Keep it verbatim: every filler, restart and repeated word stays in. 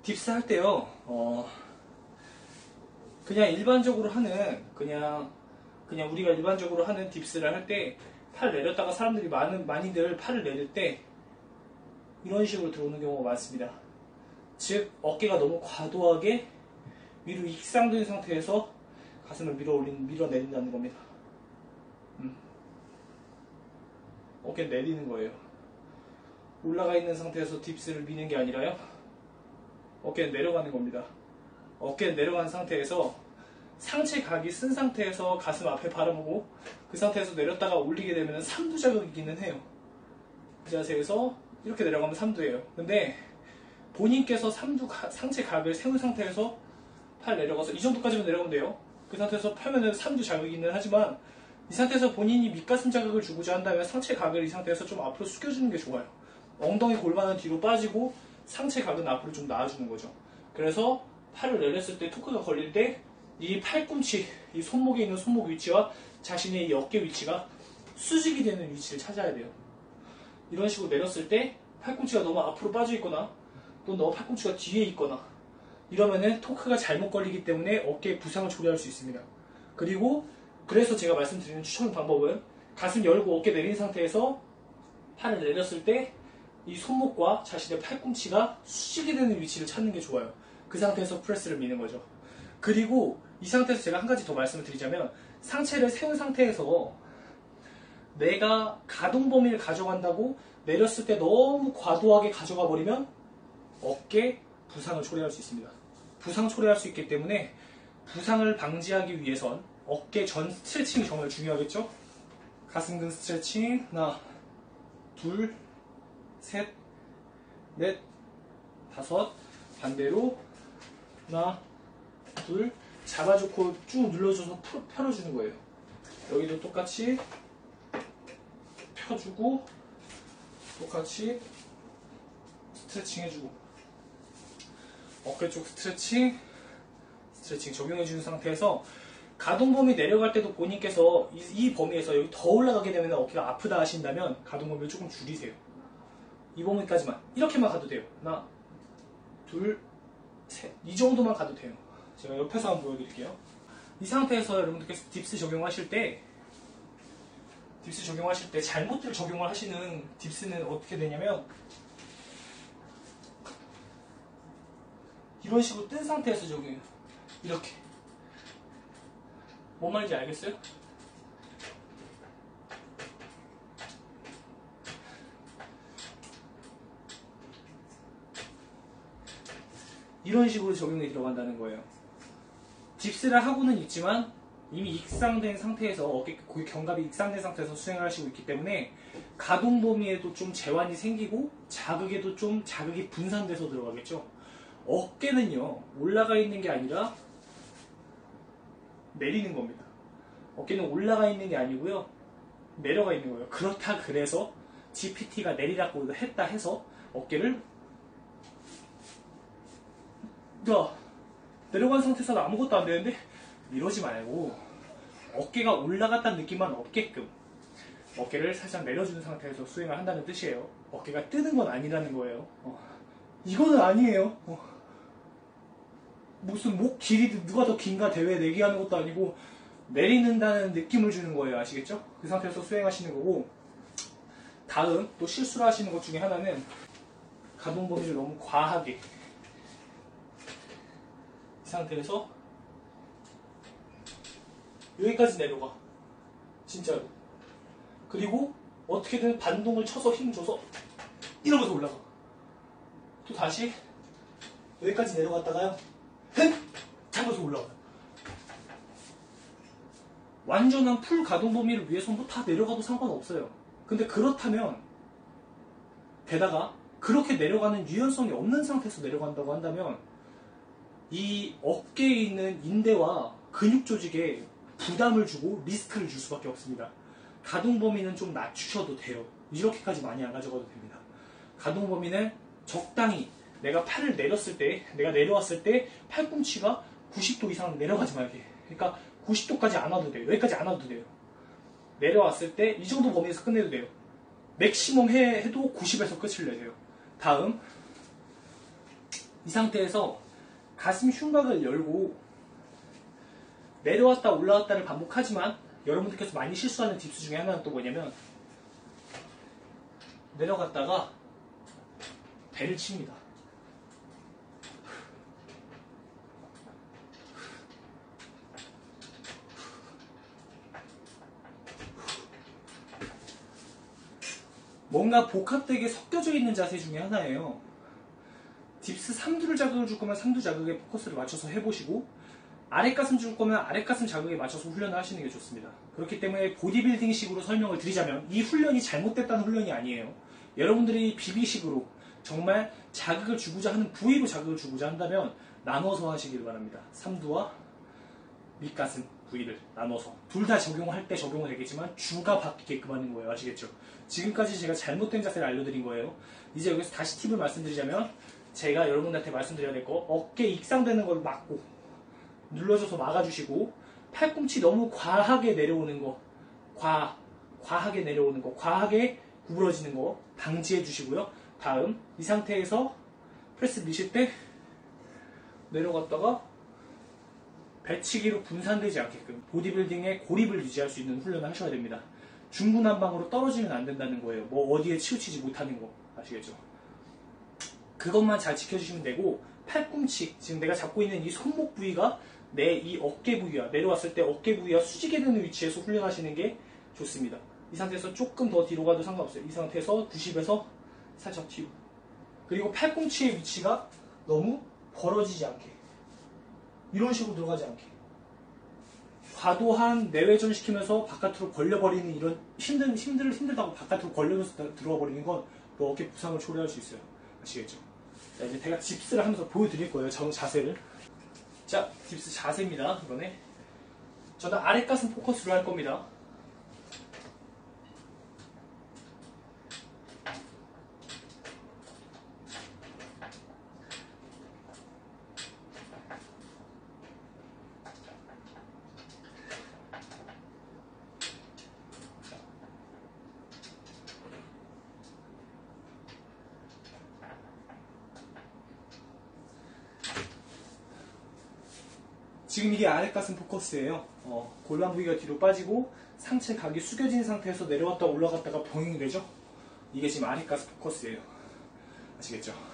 딥스 할 때요, 어, 그냥 일반적으로 하는, 그냥, 그냥 우리가 일반적으로 하는 딥스를 할 때, 팔 내렸다가 사람들이 많은, 많이들 팔을 내릴 때, 이런 식으로 들어오는 경우가 많습니다. 즉, 어깨가 너무 과도하게 위로 익상된 상태에서 가슴을 밀어 올리는, 밀어 내린다는 겁니다. 음. 어깨 내리는 거예요. 올라가 있는 상태에서 딥스를 미는 게 아니라요, 어깨는 내려가는 겁니다. 어깨는 내려간 상태에서 상체 각이 쓴 상태에서 가슴 앞에 바라보고 그 상태에서 내렸다가 올리게 되면 삼두 자극이기는 해요. 이 자세에서 이렇게 내려가면 삼두예요. 근데 본인께서 삼두 가, 상체 각을 세운 상태에서 팔 내려가서 이 정도까지만 내려가면 돼요. 그 상태에서 펴면은 삼두 자극이기는 하지만 이 상태에서 본인이 밑가슴 자극을 주고자 한다면 상체 각을 이 상태에서 좀 앞으로 숙여주는 게 좋아요. 엉덩이 골반은 뒤로 빠지고 상체 각은 앞으로 좀 나와주는 거죠. 그래서 팔을 내렸을 때 토크가 걸릴 때 이 팔꿈치, 이 손목에 있는 손목 위치와 자신의 이 어깨 위치가 수직이 되는 위치를 찾아야 돼요. 이런 식으로 내렸을 때 팔꿈치가 너무 앞으로 빠져 있거나 또 너무 팔꿈치가 뒤에 있거나 이러면은 토크가 잘못 걸리기 때문에 어깨에 부상을 초래할 수 있습니다. 그리고 그래서 제가 말씀드리는 추천 방법은 가슴 열고 어깨 내린 상태에서 팔을 내렸을 때 이 손목과 자신의 팔꿈치가 수직이 되는 위치를 찾는 게 좋아요. 그 상태에서 프레스를 미는 거죠. 그리고 이 상태에서 제가 한 가지 더 말씀을 드리자면 상체를 세운 상태에서 내가 가동 범위를 가져간다고 내렸을 때 너무 과도하게 가져가 버리면 어깨 부상을 초래할 수 있습니다. 부상 초래할 수 있기 때문에 부상을 방지하기 위해선 어깨 전 스트레칭이 정말 중요하겠죠? 가슴근 스트레칭 하나, 둘, 셋, 넷, 다섯, 반대로 하나, 둘, 잡아주고 쭉 눌러줘서 풀, 펴주는 거예요. 여기도 똑같이 펴주고 똑같이 스트레칭 해주고 어깨 쪽 스트레칭 스트레칭 적용해주는 상태에서 가동 범위 내려갈 때도 본인께서 이, 이 범위에서 여기 더 올라가게 되면 어깨가 아프다 하신다면 가동 범위를 조금 줄이세요. 이 범위까지만 이렇게만 가도 돼요. 하나, 둘, 셋, 이 정도만 가도 돼요. 제가 옆에서 한번 보여드릴게요. 이 상태에서 여러분들께서 딥스 적용하실 때 딥스 적용하실 때 잘못들 적용을 하시는 딥스는 어떻게 되냐면 이런 식으로 뜬 상태에서 적용해요. 이렇게. 뭔 말인지 알겠어요? 이런 식으로 적용이 들어간다는 거예요. 딥스를 하고는 있지만 이미 익상된 상태에서 어깨 견갑이 익상된 상태에서 수행을 하시고 있기 때문에 가동 범위에도 좀 제한이 생기고 자극에도 좀 자극이 분산돼서 들어가겠죠. 어깨는요 올라가 있는 게 아니라 내리는 겁니다. 어깨는 올라가 있는 게 아니고요 내려가 있는 거예요. 그렇다 그래서 지피티가 내리라고 했다 해서 어깨를 야 내려간 상태에서 아무것도 안 되는데 이러지 말고 어깨가 올라갔다는 느낌만 없게끔 어깨를 살짝 내려주는 상태에서 수행을 한다는 뜻이에요. 어깨가 뜨는 건 아니라는 거예요. 어. 이거는 아니에요. 어. 무슨 목 길이 누가 더 긴가 대회 내기하는 것도 아니고 내리는다는 느낌을 주는 거예요. 아시겠죠? 그 상태에서 수행하시는 거고 다음 또 실수를 하시는 것 중에 하나는 가동 범위를 너무 과하게 이 상태에서 여기까지 내려가. 진짜로. 그리고 어떻게든 반동을 쳐서 힘 줘서 이러면서 올라가. 또 다시 여기까지 내려갔다가요. 헷! 잡아서 올라가. 완전한 풀 가동 범위를 위해서 뭐 다 내려가도 상관없어요. 근데 그렇다면 게다가 그렇게 내려가는 유연성이 없는 상태에서 내려간다고 한다면 이 어깨에 있는 인대와 근육 조직에 부담을 주고 리스크를 줄 수밖에 없습니다. 가동 범위는 좀 낮추셔도 돼요. 이렇게까지 많이 안 가져가도 됩니다. 가동 범위는 적당히 내가 팔을 내렸을 때, 내가 내려왔을 때 팔꿈치가 구십 도 이상 내려가지 말게. 그러니까 구십 도까지 안 와도 돼요. 여기까지 안 와도 돼요. 내려왔을 때 이 정도 범위에서 끝내도 돼요. 맥시멈 해, 해도 구십에서 끝을 내세요. 다음 이 상태에서 가슴 흉곽을 열고 내려왔다 올라왔다를 반복하지만 여러분들께서 많이 실수하는 딥스 중에 하나는 또 뭐냐면 내려갔다가 배를 칩니다. 뭔가 복합되게 섞여져 있는 자세 중에 하나예요. 딥스 삼두를 자극을 줄 거면 삼두 자극에 포커스를 맞춰서 해보시고 아랫가슴 줄 거면 아랫가슴 자극에 맞춰서 훈련을 하시는 게 좋습니다. 그렇기 때문에 보디빌딩식으로 설명을 드리자면 이 훈련이 잘못됐다는 훈련이 아니에요. 여러분들이 비비식으로 정말 자극을 주고자 하는 부위로 자극을 주고자 한다면 나눠서 하시길 바랍니다. 삼두와 밑가슴 부위를 나눠서 둘 다 적용할 때 적용은 되겠지만 주가 바뀌게끔 하는 거예요. 아시겠죠? 지금까지 제가 잘못된 자세를 알려드린 거예요. 이제 여기서 다시 팁을 말씀드리자면 제가 여러분들한테 말씀드려야 될 거 어깨 익상되는 걸 막고 눌러줘서 막아주시고 팔꿈치 너무 과하게 내려오는 거 과, 과하게 내려오는 거 과하게 구부러지는 거 방지해 주시고요. 다음 이 상태에서 프레스 미실 때 내려갔다가 배치기로 분산되지 않게끔 보디빌딩의 고립을 유지할 수 있는 훈련을 하셔야 됩니다. 중구난방으로 떨어지면 안 된다는 거예요. 뭐 어디에 치우치지 못하는 거 아시겠죠? 그것만 잘 지켜주시면 되고 팔꿈치, 지금 내가 잡고 있는 이 손목 부위가 내 이 어깨 부위와 내려왔을 때 어깨 부위와 수직이 되는 위치에서 훈련하시는 게 좋습니다. 이 상태에서 조금 더 뒤로 가도 상관없어요. 이 상태에서 구십에서 살짝 뒤로. 그리고 팔꿈치의 위치가 너무 벌어지지 않게 이런 식으로 들어가지 않게 과도한 내외전 시키면서 바깥으로 걸려버리는 이런 힘든, 힘들, 힘들다고 바깥으로 걸려서 들어가 버리는 건 또 어깨 부상을 초래할 수 있어요. 아시겠죠? 자, 이제 제가 딥스를 하면서 보여드릴 거예요. 저 자세를. 자, 딥스 자세입니다. 이번에 저는 아랫가슴 포커스로 할 겁니다. 지금 이게 아랫가슴 포커스예요. 어, 골반 부위가 뒤로 빠지고 상체 각이 숙여진 상태에서 내려왔다 올라갔다가 병행이 되죠. 이게 지금 아랫가슴 포커스예요. 아시겠죠?